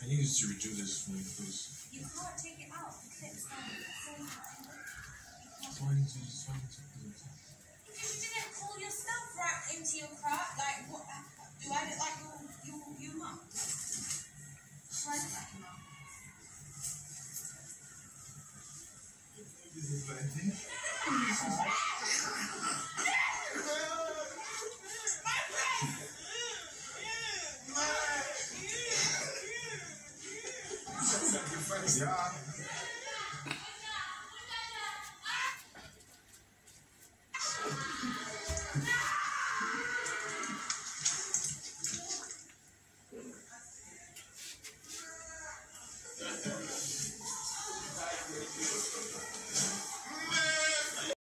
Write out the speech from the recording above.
I need you to redo this for me, please. You can't take it out. The clip's down. So I need to. Because you didn't pull your stuff right into your crotch. Like, what? Do I look like your mum? Do I look like your mum? This is bad thing. Yeah.